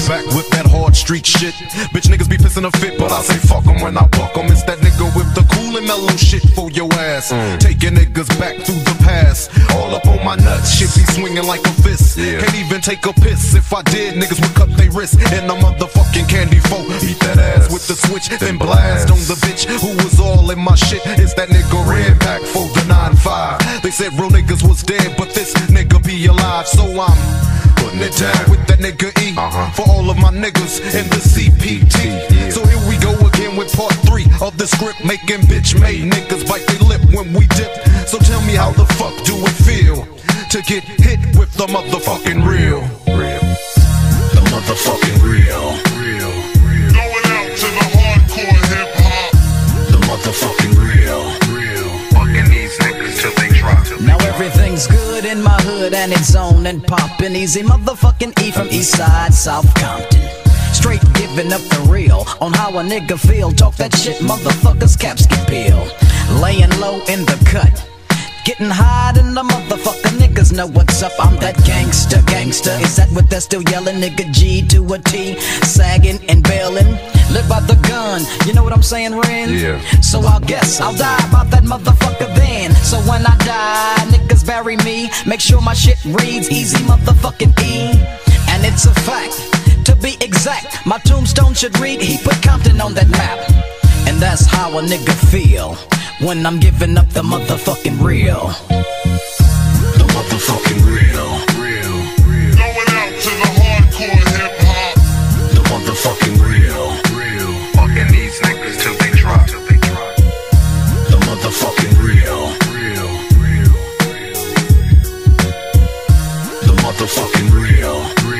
back with that hard street shit. Bitch niggas be pissing a fit, but I say fuck 'em when I buck 'em. It's that nigga with the cool and mellow shit for your ass. Taking niggas back through the past, all up on my nuts. Shit be swinging like a fist. Can't even take a piss. If I did, niggas would cut they wrist in a motherfucking candy folk. Beat that ass with the switch, then blast on the bitch who was all in my shit. It's that nigga red back for the 9-5. They said real niggas was dead, but this nigga be alive, so I'm putting it down with that nigga E for all of my niggas in the CPT. So here we go again with part 3 of the script, making bitch made niggas bite their lip when we dip. So tell me how the fuck do it feel to get hit with the motherfucking real? The motherfucking real. Going out to the hardcore hip hop. The motherfucking real. Fucking these niggas till they drop. Now everything's good in my hood and it's on and poppin'. Easy motherfucking E from East Side, South Compton. Straight giving up the real on how a nigga feel. Talk that shit, motherfuckers, caps get peeled. Laying low in the cut, getting high in the motherfucker. Niggas know what's up, I'm that gangster. Is that what they're still yelling? Nigga G to a T, sagging and bailing. Live by the gun, you know what I'm saying, Ren? Yeah. So I guess I'll die about that motherfucker then. So when I die, niggas bury me. Make sure my shit reads easy motherfucking E. And it's a fact, to be exact, my tombstone should read he put Compton on that map. And that's how a nigga feel when I'm giving up the motherfucking real. The motherfucking real. Going out to the hardcore hip hop. The motherfucking real. Fucking these niggas till they drop. The motherfucking real. The motherfucking real.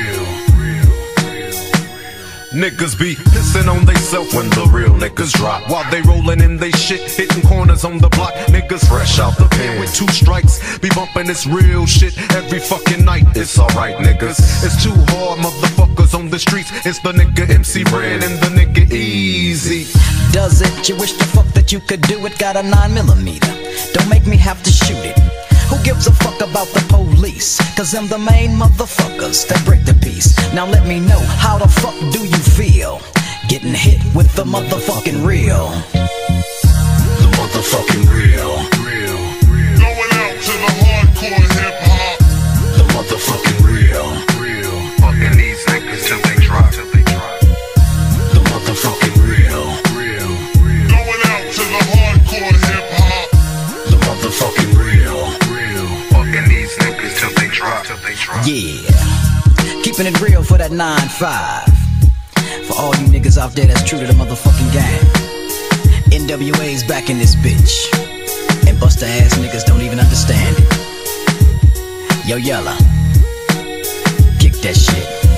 Niggas be pissing on theyself when the real niggas drop. While they rollin' in they shit, hitting corners on the block. Niggas fresh out the pen with 2 strikes, be bumpin' this real shit every fucking night. It's alright, niggas. It's too hard, motherfuckers on the streets. It's the nigga MC Ren and the nigga Easy. Does it? You wish the fuck that you could do it. Got a 9mm. Don't make me have to shoot it. Who gives a fuck about the police? Cause I'm the main motherfuckers that break the peace. Now let me know, how the fuck do you feel getting hit with the motherfucking real? The motherfucking real. Going out to the hardcore hip hop. The motherfucking real. Fucking these niggas till they drop. The motherfucking real. Going out to the hardcore hip hop. The motherfucking real. Fucking these niggas till they drop. Yeah, keeping it real for that 9-5. For all you niggas out there that's true to the motherfucking game. NWA's back in this bitch, and busta ass niggas don't even understand it. Yo, Yella, kick that shit.